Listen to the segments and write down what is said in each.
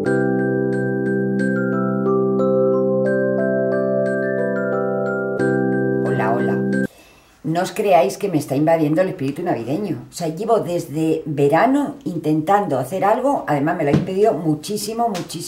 No os creáis que me está invadiendo el espíritu navideño. O sea, llevo desde verano intentando hacer algo. Además me lo habéis pedido muchísimo,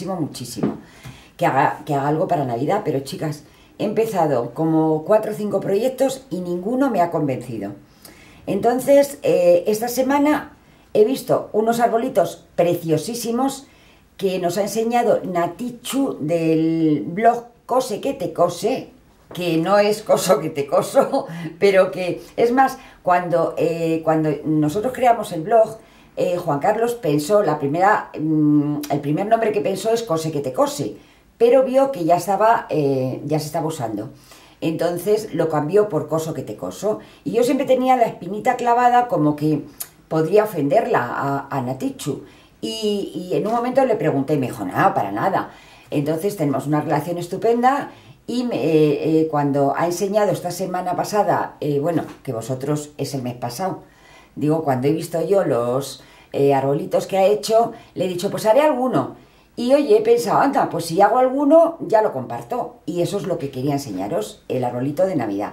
que haga algo para Navidad. Pero chicas, he empezado como 4 o 5 proyectos y ninguno me ha convencido. Entonces, esta semana he visto unos arbolitos preciosísimos que nos ha enseñado Natichu del blog Cose que te cose, que no es coso que te coso, pero que es más, cuando nosotros creamos el blog, Juan Carlos pensó, el primer nombre que pensó es Cose que te cose, pero vio que ya se estaba usando. Entonces lo cambió por Coso que te coso. Y yo siempre tenía la espinita clavada como que podría ofenderla a Natichu. Y en un momento le pregunté y me dijo, no, para nada. Entonces tenemos una relación estupenda. Y cuando ha enseñado esta semana pasada, bueno, que vosotros es el mes pasado, digo, cuando he visto yo los arbolitos que ha hecho, le he dicho, pues haré alguno. Y oye, he pensado, anda, pues si hago alguno, ya lo comparto. Y eso es lo que quería enseñaros, el arbolito de Navidad.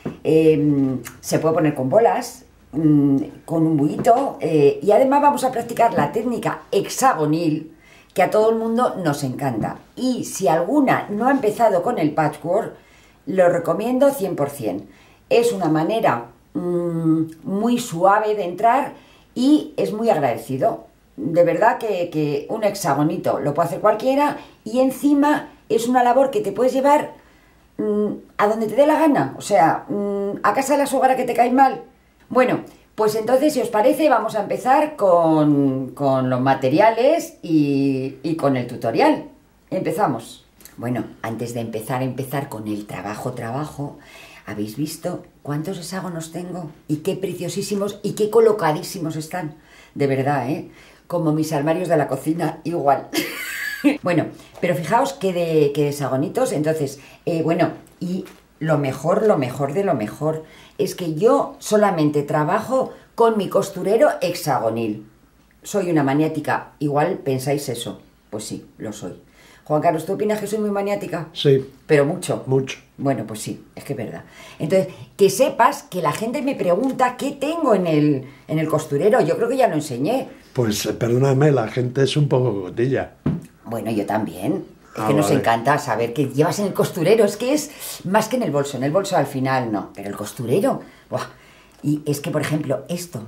Se puede poner con bolas, con un buito, y además vamos a practicar la técnica hexagonil, que a todo el mundo nos encanta. Y si alguna no ha empezado con el patchwork, lo recomiendo 100%. Es una manera muy suave de entrar y es muy agradecido. De verdad que un hexagonito lo puede hacer cualquiera y encima es una labor que te puedes llevar a donde te dé la gana. O sea, a casa de la suegra que te cae mal. Bueno, pues entonces, si os parece, vamos a empezar con los materiales y con el tutorial. Empezamos. Bueno, antes de empezar con el trabajo, ¿habéis visto cuántos hexágonos tengo? Y qué preciosísimos y qué colocadísimos están. De verdad, ¿eh? Como mis armarios de la cocina, igual. Bueno, pero fijaos que de hexagonitos. Entonces, bueno, y lo mejor de lo mejor es que yo solamente trabajo con mi costurero hexagonil. Soy una maniática. Igual pensáis eso. Pues sí, lo soy. Juan Carlos, ¿tú opinas que soy muy maniática? Sí. ¿Pero mucho? Mucho. Bueno, pues sí, es que es verdad. Entonces, que sepas que la gente me pregunta qué tengo en el costurero. Yo creo que ya lo enseñé. Pues perdóname, la gente es un poco cotilla. Bueno, yo también. Es que nos encanta saber qué llevas en el costurero. Es que es más que en el bolso. En el bolso al final no. Pero el costurero, ¡buah! Y es que, por ejemplo, esto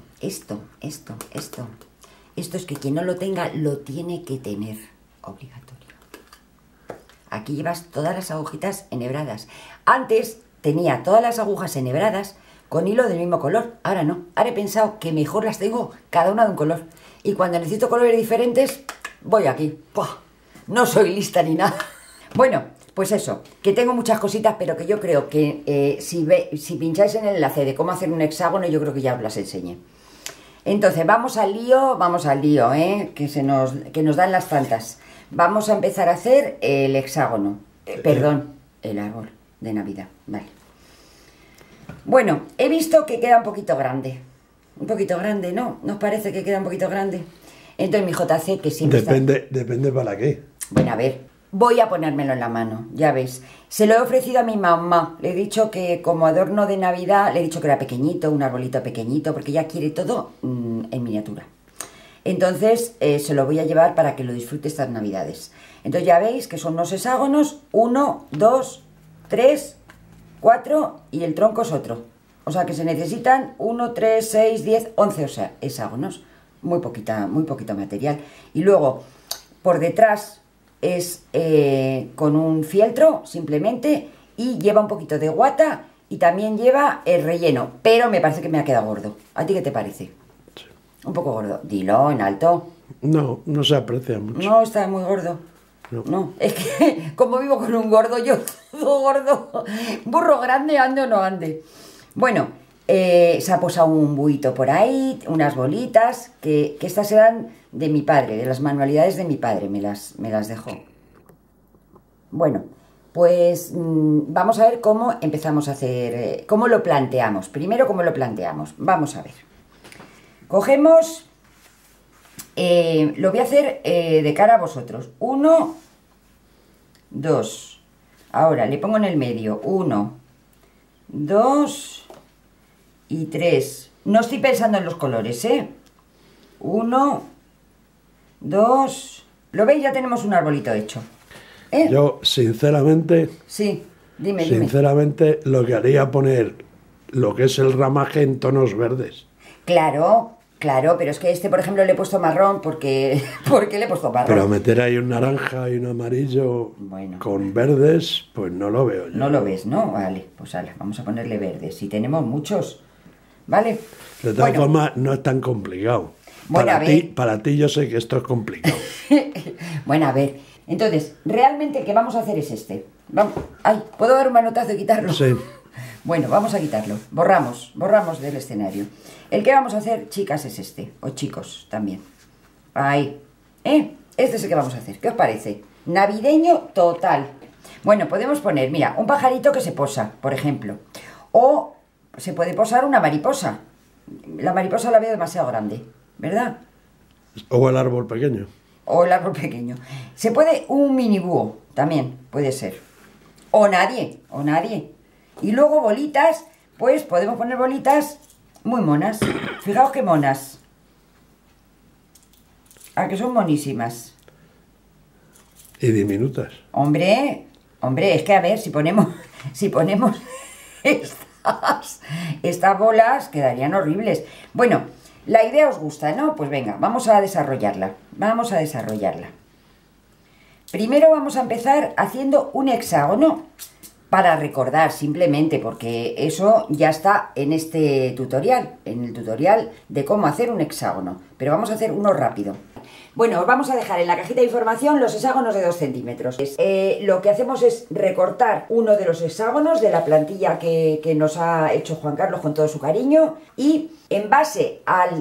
es que quien no lo tenga, lo tiene que tener. Obligatorio. Aquí llevas todas las agujitas enhebradas. Antes tenía todas las agujas enhebradas con hilo del mismo color. Ahora no. Ahora he pensado que mejor las tengo cada una de un color. Y cuando necesito colores diferentes, voy aquí. ¡Puah! No soy lista ni nada. Bueno, pues eso, que tengo muchas cositas, pero que yo creo que si pincháis en el enlace de cómo hacer un hexágono, yo creo que ya os las enseñé. Entonces, vamos al lío, que nos dan las tantas. Vamos a empezar a hacer el hexágono. Perdón, el árbol de Navidad. Vale. Bueno, he visto que queda un poquito grande. Un poquito grande, ¿no? ¿Nos parece que queda un poquito grande? Entonces mi JC, que siempre Depende para qué. Bueno, a ver, voy a ponérmelo en la mano, ya ves. Se lo he ofrecido a mi mamá. Le he dicho que como adorno de Navidad, le he dicho que era pequeñito, un arbolito pequeñito, porque ella quiere todo en miniatura. Entonces se lo voy a llevar para que lo disfrute estas Navidades. Entonces ya veis que son unos hexágonos, 1, 2, 3, 4 y el tronco es otro. O sea que se necesitan 1, 3, 6, 10, 11 hexágonos. Muy poquito material. Y luego, por detrás es con un fieltro, simplemente, y lleva un poquito de guata y también lleva el relleno. Pero me parece que me ha quedado gordo. ¿A ti qué te parece? Sí. Un poco gordo. Dilo en alto. No, no se aprecia mucho. No, está muy gordo. No, es que como vivo con un gordo, yo todo gordo. Burro grande, ande o no ande. Bueno, se ha posado un buito por ahí, unas bolitas, que estas eran de mi padre, de las manualidades de mi padre, me las dejó. Bueno, pues vamos a ver cómo empezamos a hacer, cómo lo planteamos. Primero, cómo lo planteamos. Vamos a ver. Cogemos Lo voy a hacer de cara a vosotros. 1, 2. Ahora le pongo en el medio. 1, 2 y 3. No estoy pensando en los colores, ¿eh? 1, 2. ¿Lo veis? Ya tenemos un arbolito hecho. ¿Eh? Yo, sinceramente, Sí, dime. sinceramente, lo que haría poner lo que es el ramaje en tonos verdes. Claro, pero es que este, por ejemplo, le he puesto marrón porque... ¿Por qué le he puesto marrón? Pero meter ahí un naranja y un amarillo Bueno. con verdes, pues no lo veo yo. No lo ves, ¿no? Vale, pues vale, vamos a ponerle verdes. Si tenemos muchos, ¿vale? De todas formas, no es tan complicado. Bueno, Para ti yo sé que esto es complicado. Bueno, a ver. Entonces, realmente el que vamos a hacer es este. Vamos. Ay, ¿puedo dar un manotazo y quitarlo? Sí. Bueno, vamos a quitarlo. Borramos del escenario. El que vamos a hacer, chicas, es este. O chicos, también. Ahí. Este es el que vamos a hacer. ¿Qué os parece? Navideño total. Bueno, podemos poner, mira, un pajarito que se posa, por ejemplo. O se puede posar una mariposa. La mariposa la veo demasiado grande, ¿verdad? O el árbol pequeño. O el árbol pequeño. Se puede un mini búho, también puede ser. O nadie. Y luego bolitas, pues podemos poner bolitas muy monas. Fijaos qué monas. ¿A que son monísimas? Y diminutas. Hombre, es que a ver, si ponemos estas bolas quedarían horribles. Bueno, la idea os gusta, ¿no? Pues venga, vamos a desarrollarla. Primero vamos a empezar haciendo un hexágono para recordar simplemente, porque eso ya está en este tutorial, en el tutorial de cómo hacer un hexágono. Pero vamos a hacer uno rápido. Bueno, os vamos a dejar en la cajita de información los hexágonos de 2 centímetros. Lo que hacemos es recortar uno de los hexágonos de la plantilla que nos ha hecho Juan Carlos con todo su cariño, y en base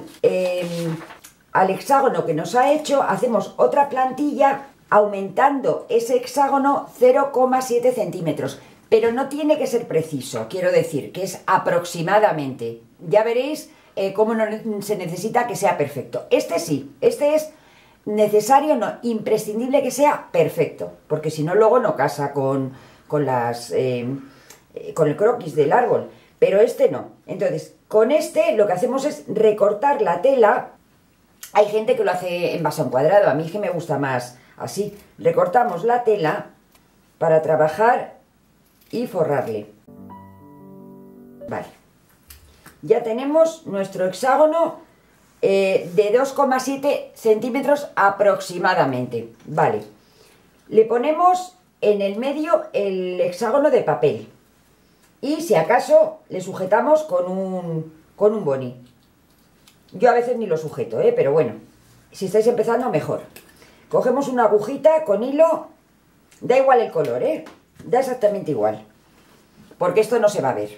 al hexágono que nos ha hecho, hacemos otra plantilla aumentando ese hexágono 0,7 centímetros. Pero no tiene que ser preciso, quiero decir, que es aproximadamente. Ya veréis cómo no se necesita que sea perfecto. Este sí, este es necesario, no, imprescindible que sea perfecto, porque si no luego no casa con el croquis del árbol, pero este no. Entonces, con este lo que hacemos es recortar la tela. Hay gente que lo hace en base a un cuadrado, a mí es que me gusta más así. Recortamos la tela para trabajar y forrarle. Vale. Ya tenemos nuestro hexágono de 2,7 centímetros aproximadamente. Vale. Le ponemos en el medio el hexágono de papel. Y si acaso le sujetamos con un boni. Yo a veces ni lo sujeto, pero bueno. Si estáis empezando, mejor. Cogemos una agujita con hilo. Da igual el color, da exactamente igual. Porque esto no se va a ver.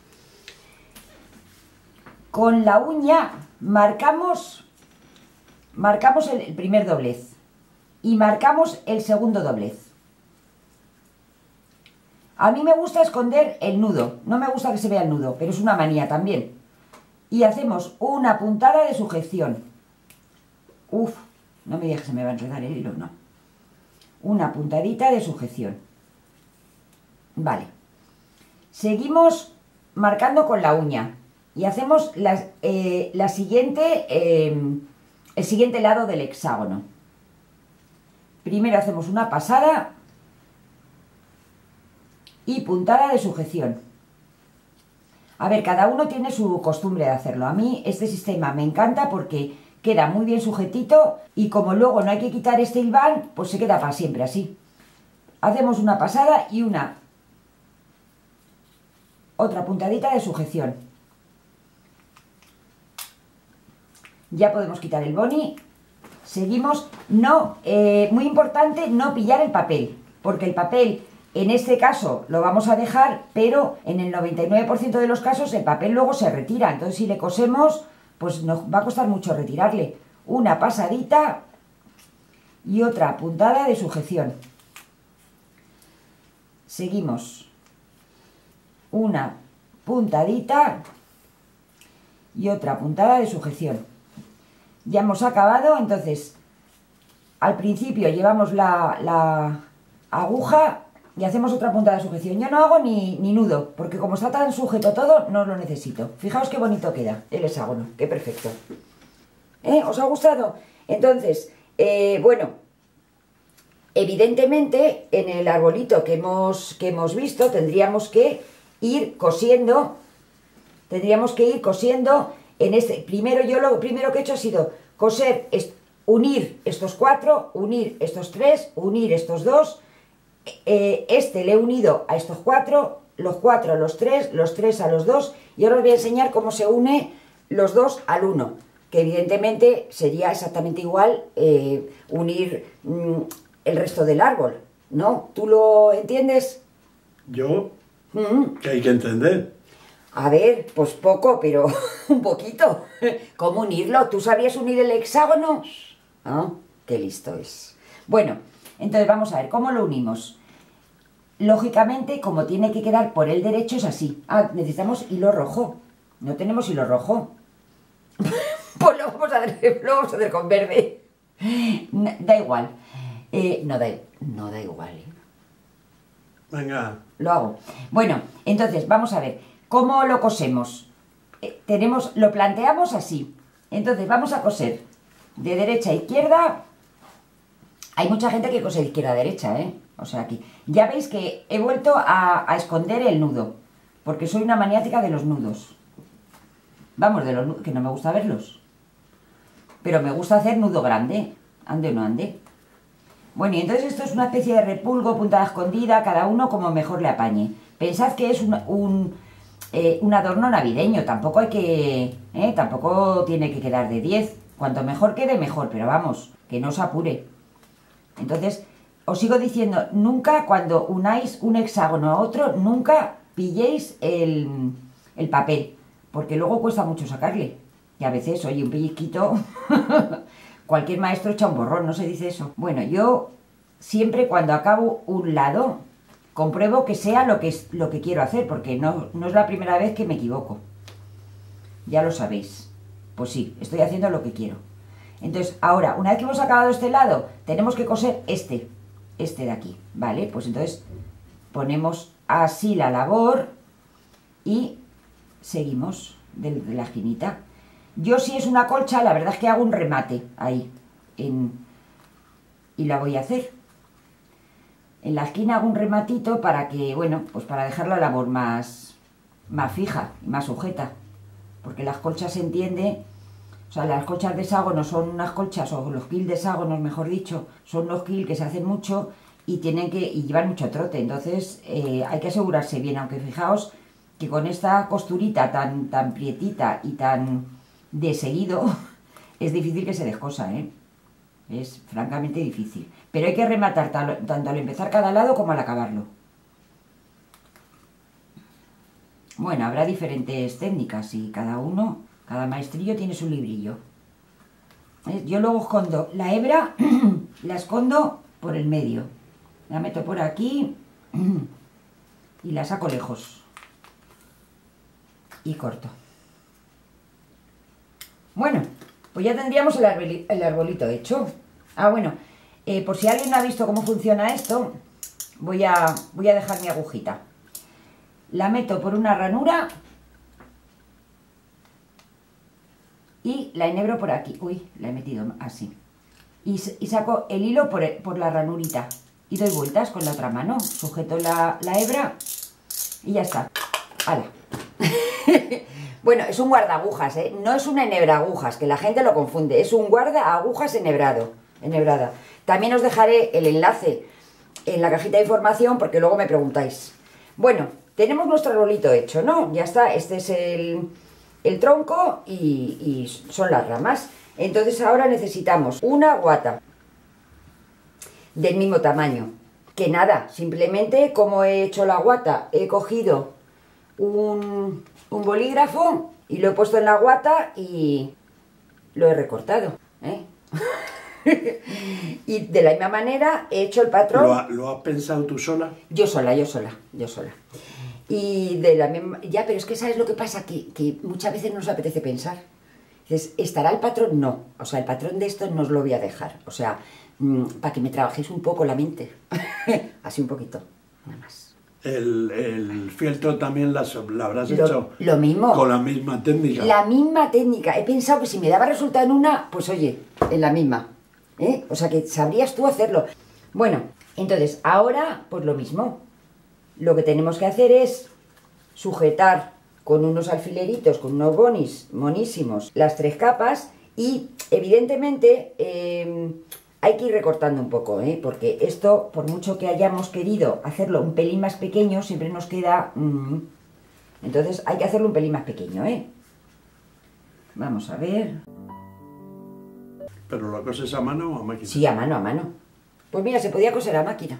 Con la uña marcamos el primer doblez y marcamos el segundo doblez. A mí me gusta esconder el nudo, no me gusta que se vea el nudo, pero es una manía también. Y hacemos una puntada de sujeción. Uf, no me digas que se me va a enredar el hilo, no. Una puntadita de sujeción. Vale. Seguimos marcando con la uña. Y hacemos el siguiente lado del hexágono. Primero hacemos una pasada y puntada de sujeción. A ver, cada uno tiene su costumbre de hacerlo. A mí este sistema me encanta porque queda muy bien sujetito y como luego no hay que quitar este hilván, pues se queda para siempre así. Hacemos una pasada y otra puntadita de sujeción. Ya podemos quitar el boni. Seguimos. No, muy importante no pillar el papel, porque el papel en este caso lo vamos a dejar, pero en el 99% de los casos el papel luego se retira. Entonces si le cosemos, pues nos va a costar mucho retirarle. Una pasadita y otra puntada de sujeción. Seguimos. Una puntadita y otra puntada de sujeción. Ya hemos acabado, entonces al principio llevamos la aguja y hacemos otra punta de sujeción. Yo no hago ni nudo, porque como está tan sujeto todo, no lo necesito. Fijaos qué bonito queda el hexágono, qué perfecto. ¿Os ha gustado? Entonces, bueno, evidentemente en el arbolito que hemos visto tendríamos que ir cosiendo. En este. Primero yo lo primero que he hecho ha sido coser, unir estos 4, unir estos 3, unir estos 2. Le he unido a estos 4, los 4 a los 3 a los 2, y ahora os voy a enseñar cómo se une los 2 al 1, que evidentemente sería exactamente igual unir el resto del árbol, ¿no? ¿Tú lo entiendes? Yo, que hay que entender. A ver, pues poco, pero un poquito. ¿Cómo unirlo? ¿Tú sabías unir el hexágono? ¿Ah? Qué listo es. Bueno, entonces vamos a ver, ¿cómo lo unimos? Lógicamente, como tiene que quedar por el derecho, es así. Ah, necesitamos hilo rojo. No tenemos hilo rojo. Pues lo vamos a hacer con verde. Da igual. No da igual, ¿eh? Venga. Lo hago. Bueno, entonces, vamos a ver. ¿Cómo lo cosemos? Lo planteamos así. Entonces, vamos a coser de derecha a izquierda. Hay mucha gente que cose de izquierda a derecha, ¿eh? O sea, aquí. Ya veis que he vuelto a esconder el nudo, porque soy una maniática de los nudos. Vamos, de los nudos, que no me gusta verlos. Pero me gusta hacer nudo grande. Ande o no ande. Bueno, y entonces esto es una especie de repulgo, puntada escondida, cada uno como mejor le apañe. Pensad que es un adorno navideño, tampoco hay que... tampoco tiene que quedar de 10. Cuanto mejor quede, mejor, pero vamos, que no os apure. Entonces, os sigo diciendo, nunca cuando unáis un hexágono a otro, nunca pilléis el papel, porque luego cuesta mucho sacarle. Y a veces, oye, un pellizquito... Cualquier maestro echa un borrón, ¿no se dice eso? Bueno, yo siempre cuando acabo un lado, compruebo que sea lo que quiero hacer, porque no es la primera vez que me equivoco. Ya lo sabéis. Pues sí, estoy haciendo lo que quiero. Entonces, ahora, una vez que hemos acabado este lado, tenemos que coser este de aquí, ¿vale? Pues entonces ponemos así la labor y seguimos de la esquinita. Yo, si es una colcha, la verdad es que hago un remate ahí y la voy a hacer. En la esquina hago un rematito para que, bueno, pues para dejar la labor más fija y más sujeta. Porque las colchas se entiende, o sea, las colchas de hexágono son unas colchas, o los quills de hexágonos, mejor dicho, son los quills que se hacen mucho y llevan mucho trote. Entonces hay que asegurarse bien, aunque fijaos que con esta costurita tan prietita y tan de seguido, es difícil que se descosa, ¿eh? Es francamente difícil. Pero hay que rematar tanto al empezar cada lado como al acabarlo. Bueno, habrá diferentes técnicas y cada maestrillo tiene su librillo. Yo luego escondo la hebra, la escondo por el medio. La meto por aquí y la saco lejos. Y corto. Bueno, pues ya tendríamos el arbolito hecho. Ah, bueno, por si alguien no ha visto cómo funciona esto, voy a dejar mi agujita. La meto por una ranura y la enhebro por aquí. Uy, la he metido así. Y saco el hilo por la ranurita y doy vueltas con la otra mano. Sujeto la hebra y ya está. ¡Hala! Bueno, es un guardaagujas, ¿eh? No es una enhebraagujas, que la gente lo confunde. Es un guardaagujas enhebrada. También os dejaré el enlace en la cajita de información porque luego me preguntáis. Bueno, tenemos nuestro arbolito hecho, ¿no? Ya está, este es el tronco y son las ramas. Entonces ahora necesitamos una guata del mismo tamaño. Que nada, simplemente como he hecho la guata, he cogido un bolígrafo y lo he puesto en la guata y lo he recortado, ¿eh? Y de la misma manera he hecho el patrón. ¿Lo has pensado tú sola? Yo sola. Y de la misma... Ya, pero es que ¿sabes lo que pasa? Que muchas veces nos apetece pensar. Dices, ¿estará el patrón? No. O sea, el patrón de esto no os lo voy a dejar. O sea, para que me trabajéis un poco la mente. Así un poquito, nada más. El fieltro también la habrás hecho Lo mismo. con la misma técnica. La misma técnica. He pensado que si me daba resultado en una, pues oye, en la misma. O sea, que sabrías tú hacerlo. Bueno, entonces, ahora, pues lo mismo. Lo que tenemos que hacer es sujetar con unos alfileritos, con unos bonis monísimos, las 3 capas y, evidentemente, hay que ir recortando un poco, porque esto, por mucho que hayamos querido hacerlo un pelín más pequeño, siempre nos queda... entonces hay que hacerlo un pelín más pequeño, Vamos a ver... ¿Pero lo coses a mano o a máquina? Sí, a mano, a mano. Pues mira, se podía coser a máquina.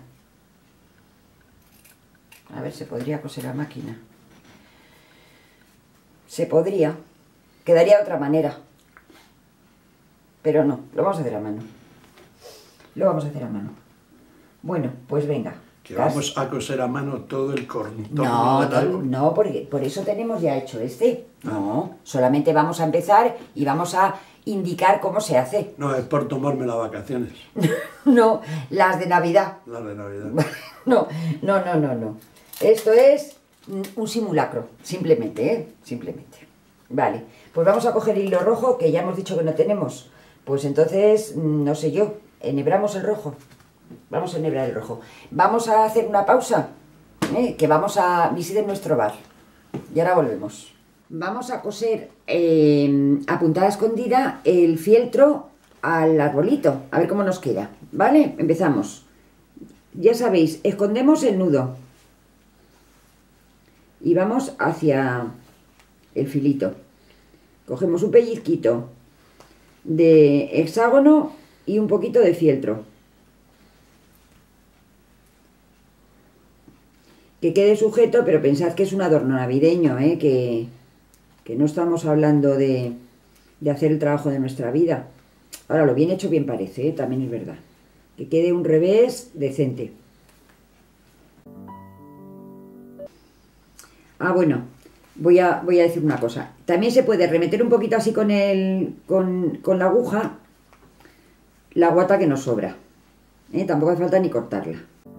A ver, se podría coser a máquina. Se podría. Quedaría de otra manera. Pero no, lo vamos a hacer a mano. Lo vamos a hacer a mano. Bueno, pues venga. ¿Que vamos a coser a mano todo el contorno No, del árbol? no, porque por eso tenemos ya hecho este. No, solamente vamos a empezar y vamos a indicar cómo se hace. No, es por tomarme las vacaciones. No, las de Navidad. Las de Navidad. No. Esto es un simulacro, simplemente, Simplemente. Vale, pues vamos a coger hilo rojo, que ya hemos dicho que no tenemos. Pues entonces, no sé yo, enhebramos el rojo. Vamos a enhebrar el rojo. Vamos a hacer una pausa, que vamos a visitar nuestro bar. Y ahora volvemos. Vamos a coser a puntada escondida el fieltro al arbolito. A ver cómo nos queda. ¿Vale? Empezamos. Ya sabéis, escondemos el nudo. Y vamos hacia el filito. Cogemos un pellizquito de hexágono y un poquito de fieltro. Que quede sujeto, pero pensad que es un adorno navideño, que no estamos hablando de hacer el trabajo de nuestra vida. Ahora, lo bien hecho bien parece, también es verdad. Que quede un revés decente. Ah, bueno, voy a decir una cosa. También se puede remeter un poquito así con la aguja la guata que nos sobra. Tampoco hace falta ni cortarla.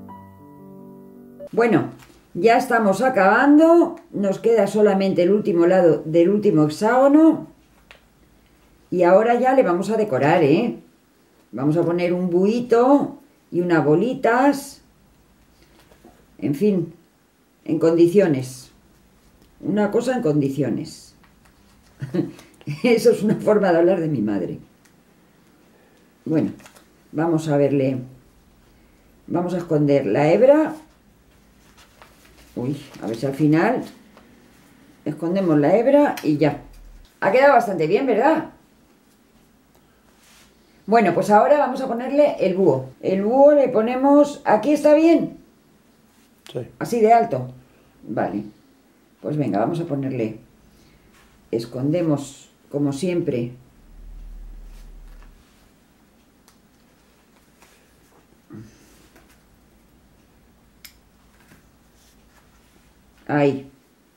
Bueno, ya estamos acabando. Nos queda solamente el último lado del último hexágono. Y ahora ya le vamos a decorar, Vamos a poner un buhito y unas bolitas. En fin, en condiciones. Una cosa en condiciones. Eso es una forma de hablar de mi madre. Bueno, vamos a verle. Vamos a esconder la hebra. Uy, a ver si al final escondemos la hebra y ya. Ha quedado bastante bien, ¿verdad? Bueno, pues ahora vamos a ponerle el búho. El búho le ponemos... ¿Aquí está bien? Sí. Así de alto. Vale. Pues venga, vamos a ponerle... Escondemos, como siempre... Ahí.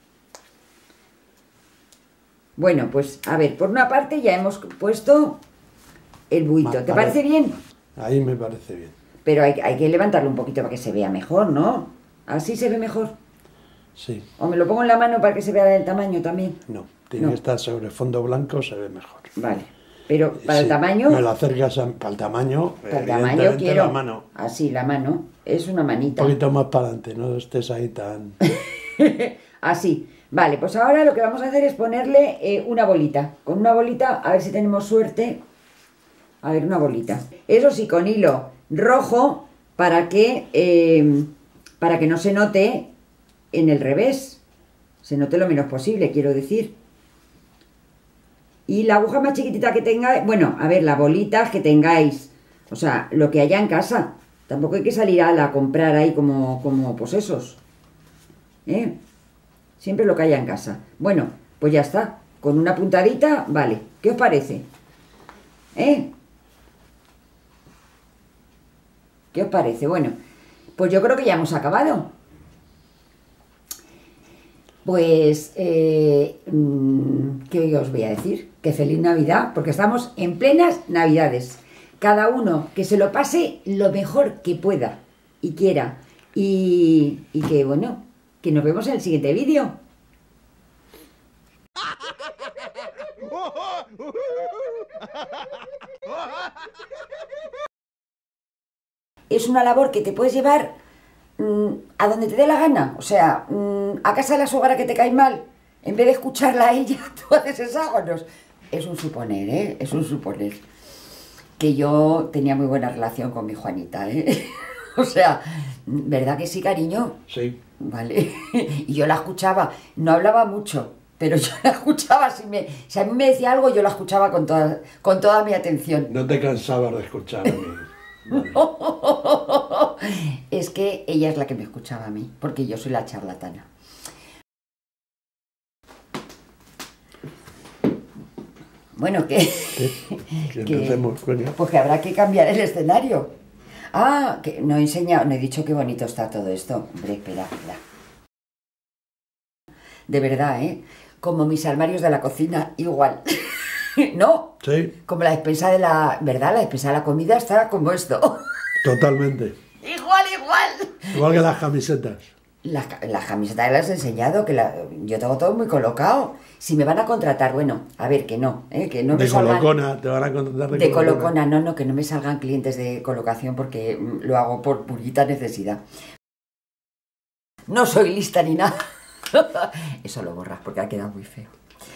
Bueno, pues a ver, por una parte ya hemos puesto el buito. ¿Te parece bien? Ahí me parece bien. Pero hay que levantarlo un poquito para que se vea mejor, ¿no? ¿Así se ve mejor? Sí. ¿O me lo pongo en la mano para que se vea del tamaño también? No, tiene No. que estar sobre fondo blanco, se ve mejor. Vale. Pero para el Sí, tamaño... Me lo acercas para el tamaño, Para el tamaño evidentemente quiero... la mano. Así, la mano. Es una manita. Un poquito más para adelante, no estés ahí tan... Así. Vale, pues ahora lo que vamos a hacer es ponerle una bolita. Con una bolita, a ver si tenemos suerte. A ver, una bolita. Eso sí, con hilo rojo para que no se note en el revés. Se note lo menos posible, quiero decir. Y la aguja más chiquitita que tengáis, bueno, a ver, las bolitas que tengáis, o sea, lo que haya en casa. Tampoco hay que salir a comprar ahí como posesos. Siempre lo que haya en casa. Bueno, pues ya está. Con una puntadita, vale. ¿Qué os parece? ¿Qué os parece? Bueno, pues yo creo que ya hemos acabado. Pues, ¿qué os voy a decir? Que feliz Navidad, porque estamos en plenas Navidades. Cada uno que se lo pase lo mejor que pueda y quiera. Y que, bueno, que nos vemos en el siguiente vídeo. Es una labor que te puedes llevar a donde te dé la gana. O sea, a casa de la suegra que te cae mal, en vez de escucharla a ella, tú haces hexágonos. Es un suponer, ¿eh? Es un suponer. Que yo tenía muy buena relación con mi Juanita, ¿eh? O sea, ¿verdad que sí, cariño? Sí. Vale. Y yo la escuchaba. No hablaba mucho, pero yo la escuchaba. Si a mí me decía algo, yo la escuchaba con toda mi atención. No te cansabas de escuchar a mí. Vale. Es que ella es la que me escuchaba a mí, porque yo soy la charlatana. Bueno, ¿Qué empecemos, coño? pues que habrá que cambiar el escenario. Ah, que no he enseñado, no he dicho qué bonito está todo esto. Hombre, espera. De verdad, ¿eh? Como mis armarios de la cocina, igual. ¿No? Sí. Como la despensa de la... ¿Verdad? La despensa de la comida está como esto. Totalmente. Igual. Igual que las camisetas. Las camisetas las he enseñado, que yo tengo todo muy colocado. Si me van a contratar, bueno, a ver, que no me De salgan... colocona, te van a contratar De colocona, no, que no me salgan clientes de colocación porque lo hago por purita necesidad. No soy lista ni nada. Eso lo borras porque ha quedado muy feo.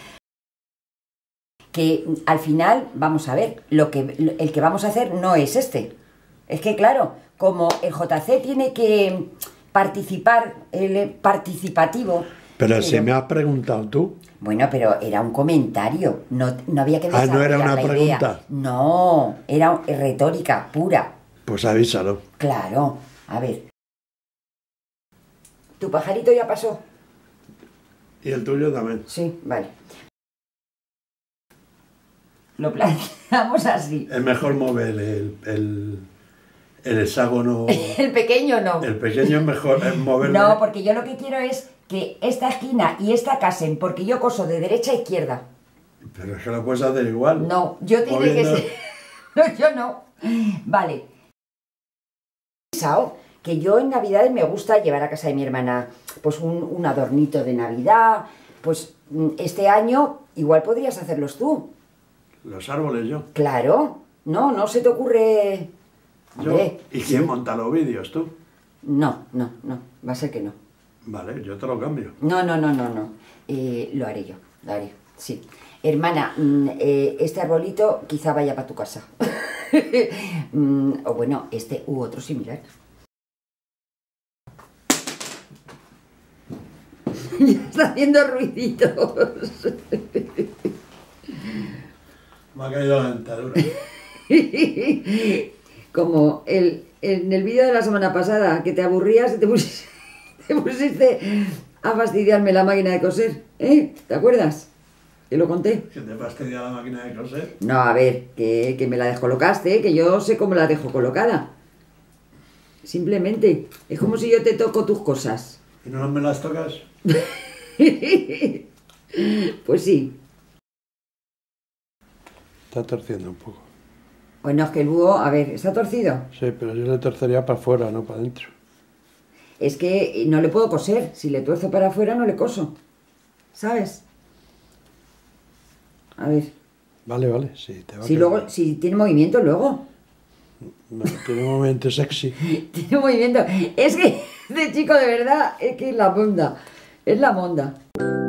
Que al final, vamos a ver, el que vamos a hacer no es este. Es que claro, como el JC tiene que participar, el participativo... Pero si me has preguntado tú. Bueno, pero era un comentario, no había que desarrollar no era una la idea. pregunta. No, era retórica pura. Pues avísalo. Claro, a ver. ¿Tu pajarito ya pasó? Y el tuyo también. Sí, vale. Lo planteamos así. Es mejor mover el hexágono. El pequeño no. El pequeño es mejor moverlo. No, porque yo lo que quiero es que esta esquina y esta casen, porque yo coso de derecha a izquierda. Pero es que lo puedes hacer igual. No, yo tiene Moviendo... que ser... No, yo no. Vale. Que yo en Navidades me gusta llevar a casa de mi hermana pues un adornito de Navidad. Pues este año igual podrías hacerlos tú. Los árboles yo. Claro. No se te ocurre... Yo. Hombre, ¿Y quién monta los vídeos, tú? No. Va a ser que no. Vale, yo te lo cambio. No. Lo haré yo. Lo haré, sí. Hermana, este arbolito quizá vaya para tu casa. O bueno, este u otro similar. Ya está haciendo ruiditos. Me ha caído la dentadura. Como en el vídeo de la semana pasada, que te aburrías y te pusiste a fastidiarme la máquina de coser, ¿eh? ¿Te acuerdas? Que lo conté. ¿Que te fastidia la máquina de coser? No, a ver, que me la descolocaste, que yo sé cómo la dejo colocada. Simplemente, es como si yo te toco tus cosas. ¿Y no me las tocas? Pues sí. Está torciendo un poco. Bueno, es que el búho, a ver, ¿está torcido? Sí, pero yo le torcería para afuera, no para adentro. Es que no le puedo coser. Si le tuerzo para afuera, no le coso. ¿Sabes? A ver. Vale, sí, te va Si luego, si tiene movimiento, luego. No, tiene un momento sexy. Tiene movimiento. Es que este chico de verdad, es que es la monda. Es la monda.